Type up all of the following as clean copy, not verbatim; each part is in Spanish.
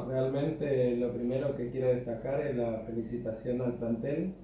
Realmente lo primero que quiero destacar es la felicitación al plantel,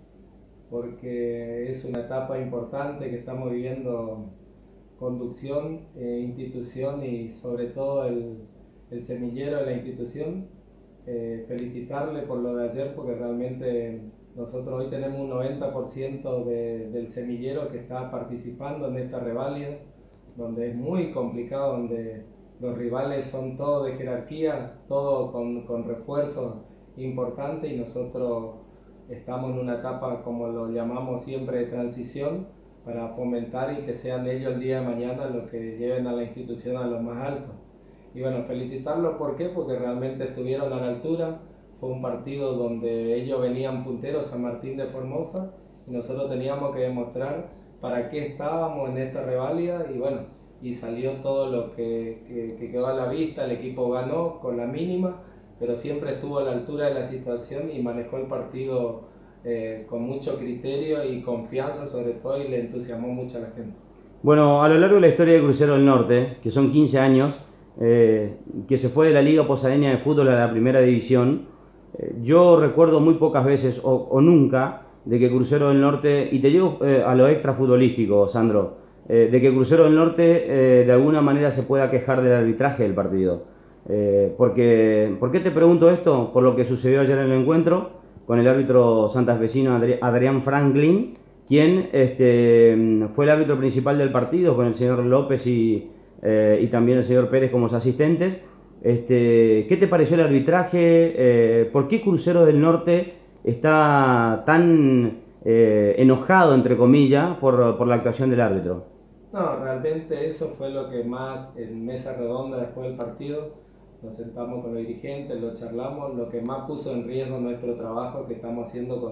porque es una etapa importante que estamos viviendo conducción, institución y sobre todo el semillero de la institución. Felicitarle por lo de ayer, porque realmente nosotros hoy tenemos un 90% del semillero que está participando en esta reválida, donde es muy complicado, donde los rivales son todos de jerarquía, todos con refuerzos importantes, y nosotros estamos en una etapa, como lo llamamos siempre, de transición, para fomentar y que sean ellos el día de mañana los que lleven a la institución a lo más alto. Y bueno, felicitarlos, ¿por qué? Porque realmente estuvieron a la altura. Fue un partido donde ellos venían punteros, San Martín de Formosa, y nosotros teníamos que demostrar para qué estábamos en esta reválida, y bueno, y salió todo lo que quedó a la vista. El equipo ganó con la mínima, pero siempre estuvo a la altura de la situación y manejó el partido con mucho criterio y confianza sobre todo, y le entusiasmó mucho a la gente. Bueno, a lo largo de la historia de Crucero del Norte, que son 15 años, que se fue de la Liga Posadeña de Fútbol a la Primera División, yo recuerdo muy pocas veces o nunca de que Crucero del Norte, y te llevo a lo extra futbolístico, Sandro, de que Crucero del Norte de alguna manera se pueda quejar del arbitraje del partido. ¿Por qué te pregunto esto? Por lo que sucedió ayer en el encuentro con el árbitro santafesino Adrián Franklin, quien fue el árbitro principal del partido, con el señor López y también el señor Pérez como asistentes. ¿Qué te pareció el arbitraje? ¿Por qué Crucero del Norte está tan enojado, entre comillas, por la actuación del árbitro? No, realmente eso fue lo que más, en mesa redonda después del partido, nos sentamos con los dirigentes, lo charlamos, lo que más puso en riesgo nuestro trabajo, que estamos haciendo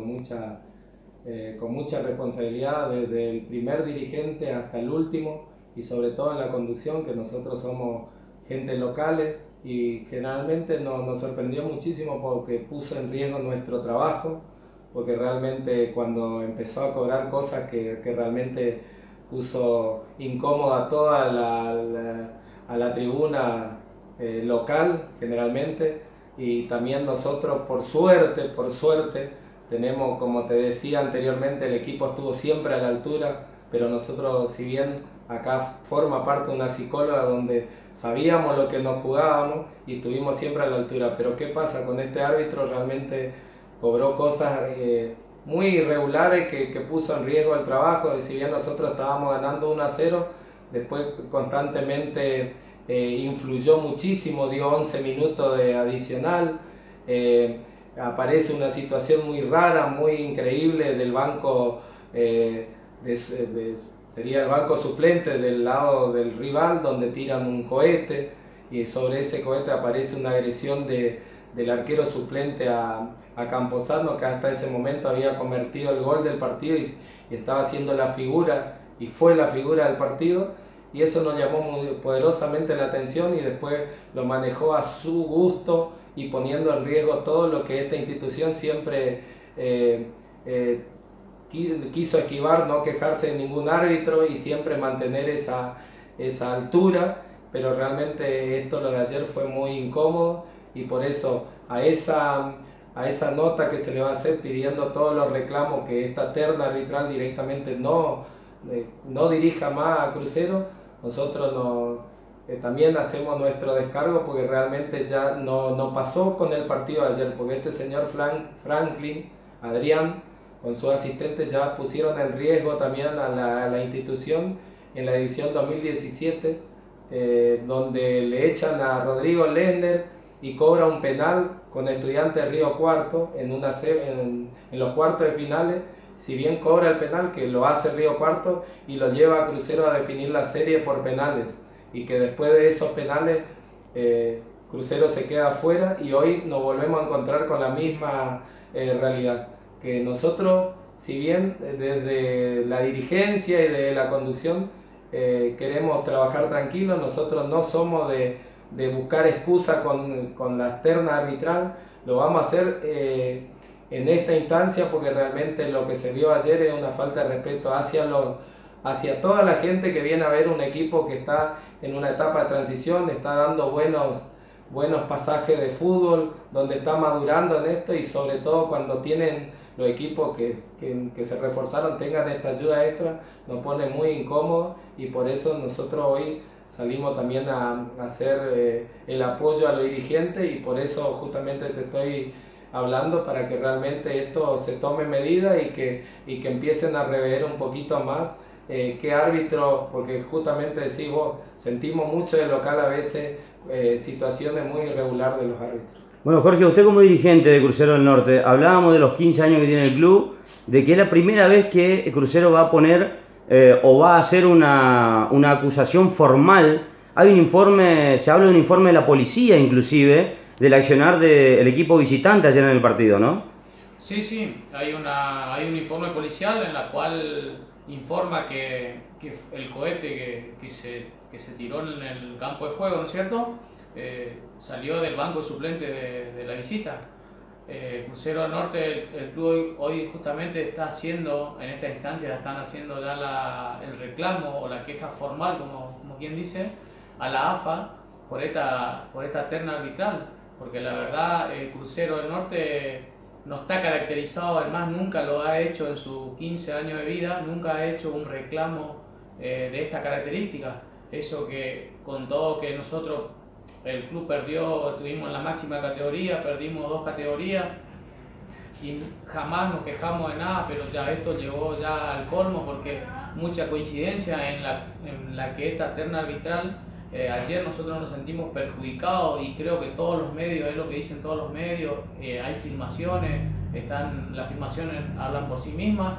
con mucha responsabilidad, desde el primer dirigente hasta el último, y sobre todo en la conducción, que nosotros somos gente locales, y generalmente nos sorprendió muchísimo porque puso en riesgo nuestro trabajo, porque realmente cuando empezó a cobrar cosas que realmente puso incómoda a toda a la tribuna local generalmente. Y también nosotros, por suerte, tenemos, como te decía anteriormente, el equipo estuvo siempre a la altura, pero nosotros, si bien acá forma parte de una psicóloga donde sabíamos lo que nos jugábamos y estuvimos siempre a la altura, pero ¿qué pasa con este árbitro? Realmente cobró cosas muy irregulares que puso en riesgo el trabajo. Y si bien nosotros estábamos ganando 1-0, después constantemente influyó muchísimo, dio 11 minutos de adicional. Aparece una situación muy rara, muy increíble del banco, sería el banco suplente del lado del rival, donde tiran un cohete, y sobre ese cohete aparece una agresión del arquero suplente a Camposano, que hasta ese momento había convertido el gol del partido y estaba haciendo la figura, y fue la figura del partido, y eso nos llamó muy poderosamente la atención, y después lo manejó a su gusto y poniendo en riesgo todo lo que esta institución siempre quiso esquivar, no quejarse de ningún árbitro y siempre mantener esa altura. Pero realmente esto, lo de ayer, fue muy incómodo, y por eso a esa nota que se le va a hacer pidiendo todos los reclamos, que esta terna arbitral directamente no dirija más a Crucero, nosotros también hacemos nuestro descargo, porque realmente ya no pasó con el partido de ayer, porque este señor Franklin, Adrián, con sus asistentes, ya pusieron en riesgo también a la institución en la edición 2017, donde le echan a Rodrigo Lender y cobra un penal con Estudiantes de Río Cuarto en los cuartos de finales. Si bien cobra el penal, que lo hace Río Cuarto, y lo lleva a Crucero a definir la serie por penales, y que después de esos penales Crucero se queda afuera, y hoy nos volvemos a encontrar con la misma realidad, que nosotros, si bien desde la dirigencia y de la conducción queremos trabajar tranquilos, nosotros no somos de buscar excusas con la externa arbitral. Lo vamos a hacer en esta instancia, porque realmente lo que se vio ayer es una falta de respeto hacia toda la gente que viene a ver un equipo que está en una etapa de transición, está dando buenos pasajes de fútbol, donde está madurando en esto y sobre todo cuando tienen los equipos que se reforzaron tengan esta ayuda extra, nos pone muy incómodos y por eso nosotros hoy salimos también a hacer el apoyo a los dirigentes y por eso justamente te estoy hablando para que realmente esto se tome medida y que empiecen a rever un poquito más qué árbitro, porque justamente decís vos, sentimos mucho de local a veces situaciones muy irregulares de los árbitros. Bueno, Jorge, usted como dirigente de Crucero del Norte, hablábamos de los 15 años que tiene el club, de que es la primera vez que Crucero va a poner o va a hacer una acusación formal. Hay un informe, se habla de un informe de la policía inclusive, del accionar del equipo visitante ayer en el partido, ¿no? Sí, sí, hay un informe policial en la cual informa que el cohete que se tiró en el campo de juego, ¿no es cierto?, salió del banco suplente de la visita. Crucero del Norte, el club hoy justamente está haciendo, en esta instancia están haciendo ya el reclamo o la queja formal, como quien dice, a la AFA por esta terna arbitral, porque la verdad el Crucero del Norte no está caracterizado, además nunca lo ha hecho en sus 15 años de vida, nunca ha hecho un reclamo de esta característica. Eso que con todo que nosotros, el club perdió, estuvimos en la máxima categoría, perdimos 2 categorías y jamás nos quejamos de nada, pero ya esto llegó ya al colmo porque mucha coincidencia en la que esta terna arbitral, ayer nosotros nos sentimos perjudicados y creo que todos los medios, es lo que dicen todos los medios, hay filmaciones, las filmaciones hablan por sí mismas.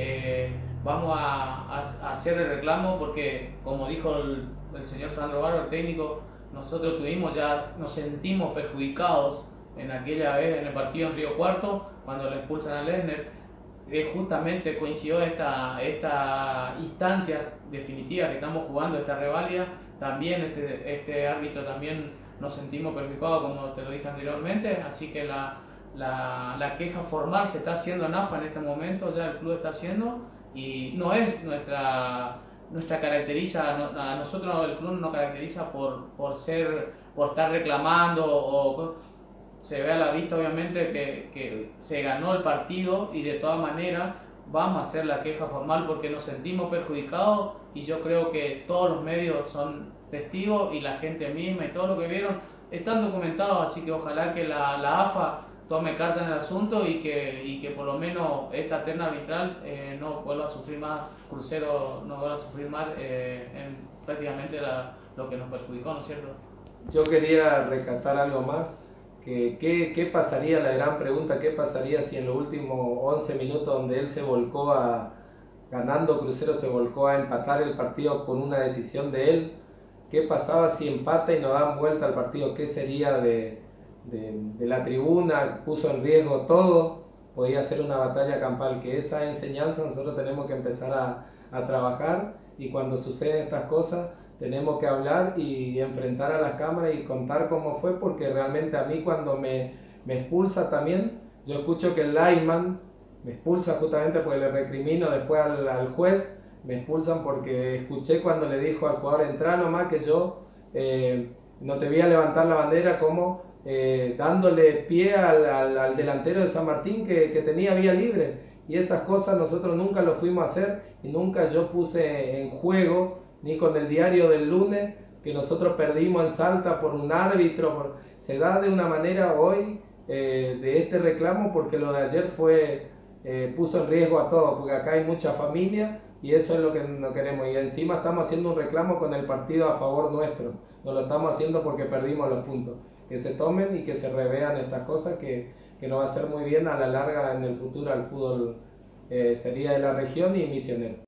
Vamos a hacer el reclamo porque, como dijo el señor Sandro Barro, el técnico, nosotros nos sentimos perjudicados en aquella vez en el partido en Río Cuarto, cuando le expulsan a Lesner. Justamente coincidió esta instancia definitiva que estamos jugando, esta reválida. También este árbitro también nos sentimos perjudicados, como te lo dije anteriormente, así que la queja formal se está haciendo en AFA en este momento, ya el club está haciendo, y no es nuestra caracteriza, a nosotros el club nos caracteriza por estar reclamando, se ve a la vista obviamente que se ganó el partido y de todas maneras vamos a hacer la queja formal porque nos sentimos perjudicados y yo creo que todos los medios son testigos y la gente misma y todo lo que vieron están documentados, así que ojalá que la AFA tome carta en el asunto y que por lo menos esta terna arbitral no vuelva a sufrir más, Crucero no vuelva a sufrir más en prácticamente lo que nos perjudicó, ¿no es cierto? Yo quería rescatar algo más, ¿qué pasaría, la gran pregunta, qué pasaría si en los últimos 11 minutos donde él se volcó ganando Crucero, se volcó a empatar el partido con una decisión de él? ¿Qué pasaba si empata y nos dan vuelta al partido? ¿Qué sería de la tribuna? Puso en riesgo todo, podía ser una batalla campal, que esa enseñanza nosotros tenemos que empezar a trabajar y cuando suceden estas cosas tenemos que hablar y enfrentar a las cámaras y contar cómo fue, porque realmente a mí cuando me expulsa también, yo escucho que el lineman me expulsa justamente porque le recrimino después al juez, me expulsan porque escuché cuando le dijo al jugador entra nomás que yo no te voy a levantar la bandera, como dándole pie al delantero de San Martín que tenía vía libre, y esas cosas nosotros nunca lo fuimos a hacer y nunca yo puse en juego, ni con el diario del lunes, que nosotros perdimos en Salta por un árbitro, se da de una manera hoy de este reclamo porque lo de ayer puso en riesgo a todos, porque acá hay mucha familia y eso es lo que no queremos, y encima estamos haciendo un reclamo con el partido a favor nuestro, no lo estamos haciendo porque perdimos los puntos. Que se tomen y que se revean estas cosas que nos va a hacer muy bien a la larga en el futuro al fútbol sería de la región y misionero.